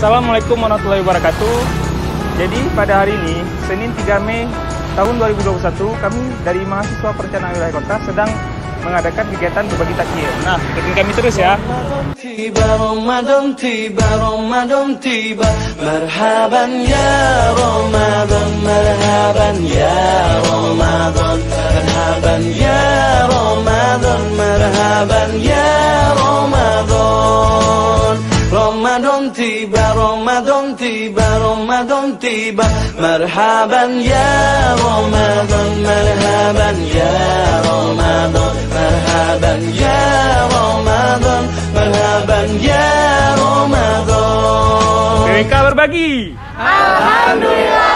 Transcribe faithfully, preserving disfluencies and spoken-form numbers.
Assalamualaikum warahmatullahi wabarakatuh. Jadi pada hari ini, Senin tiga Mei tahun dua ribu dua puluh satu, kami dari mahasiswa perencanaan wilayah kota sedang mengadakan kegiatan berbagi takjil. Nah, ikutin kami terus ya. Tiba Ramadan, tiba Ramadan, tiba. Marhaban ya Ramadan, marhaban ya Ramadan, marhaban ya Ramadan, marhaban ya Ramadan. Ramadan tiba, Ramadan tiba, Ramadan tiba. Marhaban ya Ramadan, marhaban ya Ramadan, marhaban ya Ramadan, marhaban ya Ramadan. B W K berbagi. Alhamdulillah.